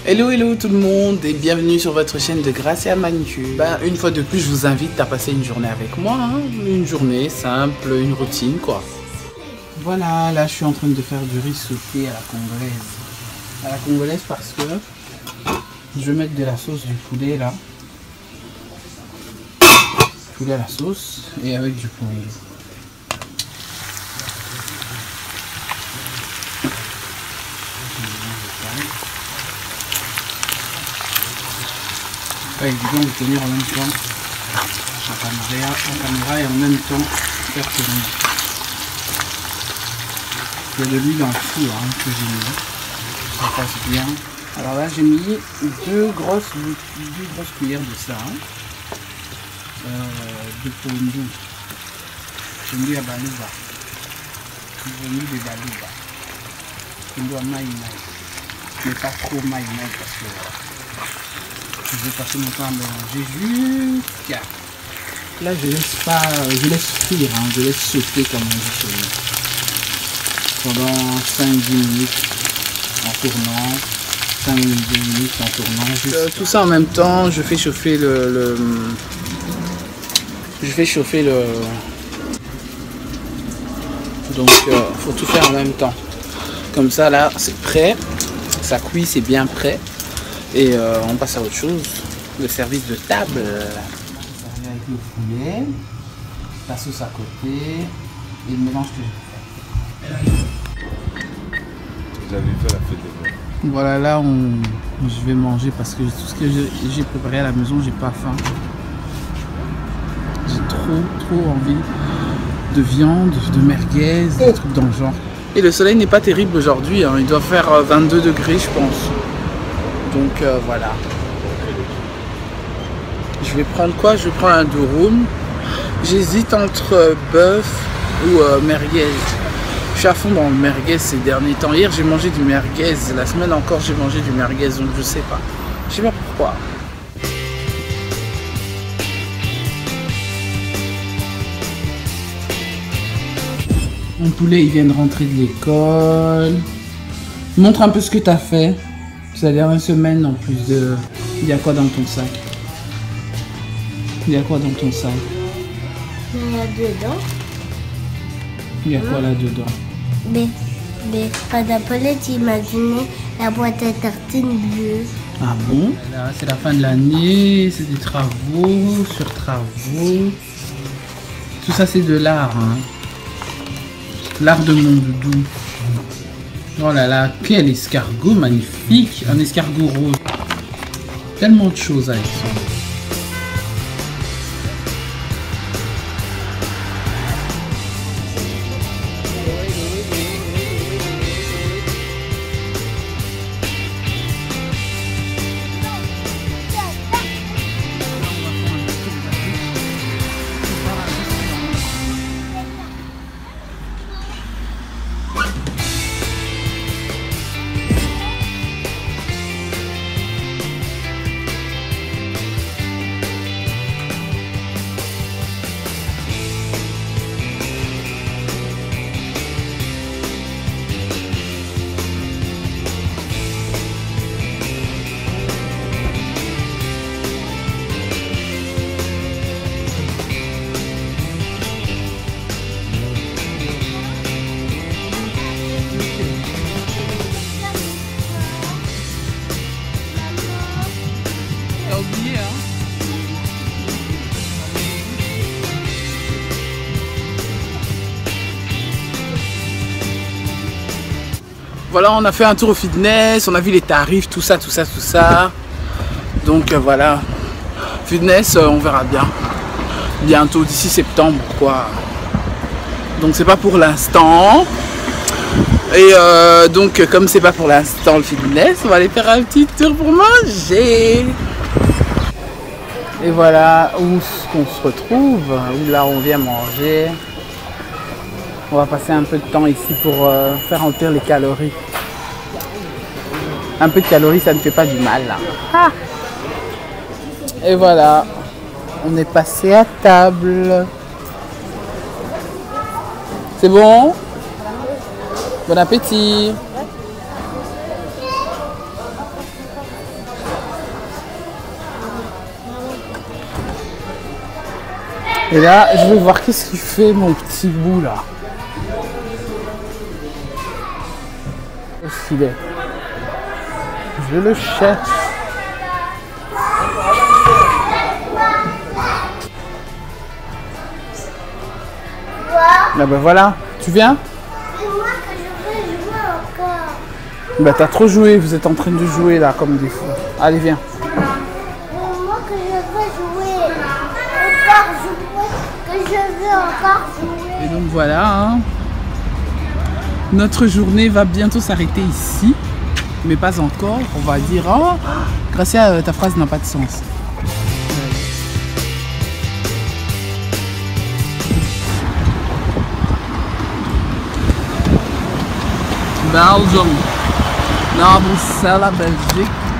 Hello hello tout le monde et bienvenue sur votre chaîne de Gracia Manucure. Une fois de plus je vous invite à passer une journée avec moi, hein. Une journée simple, une routine quoi. Voilà, là je suis en train de faire du riz sauté à la congolaise. À la congolaise parce que je vais mettre de la sauce du poulet là. Poulet à la sauce et avec du poivron. Pas évident de tenir en même temps la caméra et en même temps faire tourner. Il y a de l'huile en dessous hein, que j'ai mis. Ça passe bien. Alors là j'ai mis deux grosses cuillères de ça. Hein. De pondu. Pondu à baluba. Pondu de baluba. Pondu à maï. Mais pas trop maï parce que je vais passer mon temps à mélanger jusqu'à... Là je laisse frire, hein, je laisse sauter comme on dit chez nous. Pendant 5-10 minutes en tournant. 5 minutes en tournant. Tout ça en même temps, je fais chauffer donc faut tout faire en même temps. Comme ça là c'est prêt. Ça cuit, c'est bien prêt. Et on passe à autre chose. Le service de table. Avec le poulet, la sauce à côté et le mélange que j'ai fait. Vous avez fait la fête des mères. Voilà, là je vais manger parce que tout ce que j'ai préparé à la maison, j'ai pas faim. J'ai trop envie de viande, de merguez, des trucs dans le genre. Et le soleil n'est pas terrible aujourd'hui, hein. Il doit faire 22 degrés je pense. Donc voilà. Je vais prendre quoi? Je vais prendre un durum. J'hésite entre bœuf ou merguez. Je suis à fond dans le merguez ces derniers temps. Hier j'ai mangé du merguez. La semaine encore j'ai mangé du merguez. Donc je sais pas. Je sais pas pourquoi. Mon poulet il vient de rentrer de l'école. Montre un peu ce que tu as fait. C'est la dernière semaine en plus de... Il y a quoi dans ton sac? Il y a quoi dans ton sac? Il y a dedans. Il y a quoi là-dedans? Mais pendant Paulette, imaginez la boîte à tartines bleue. Ah bon? Là, c'est la fin de l'année, c'est des travaux sur travaux. Tout ça, c'est de l'art. Hein. L'art de mon doudou. Oh là là, quel escargot magnifique! Un escargot rose. Tellement de choses, Alexandre. Voilà, on a fait un tour au fitness, on a vu les tarifs, tout ça. Donc voilà, fitness, on verra bien. Bientôt, d'ici septembre, quoi. Donc c'est pas pour l'instant. Et donc comme c'est pas pour l'instant le fitness, on va aller faire un petit tour pour manger. Et voilà où on se retrouve, où là on vient manger. On va passer un peu de temps ici pour faire remplir les calories. Un peu de calories, ça ne fait pas du mal là. Ah. Et voilà, on est passé à table. C'est bon? Bon appétit! Et là, je vais voir qu'est-ce qu'il fait mon petit bout là. Où est-ce qu'il est? Je le cherche. Ah ben voilà, tu viens? Et moi que je veux jouer encore. Bah t'as trop joué, vous êtes en train de jouer là comme des fous. Allez viens. Moi que je veux jouer. Encore jouer. Que je veux encore jouer. Et donc voilà, hein. Notre journée va bientôt s'arrêter ici. Mais pas encore, on va dire, oh, Gracia, ta phrase n'a pas de sens. Belgium. Naar Bruxelles, Belgique.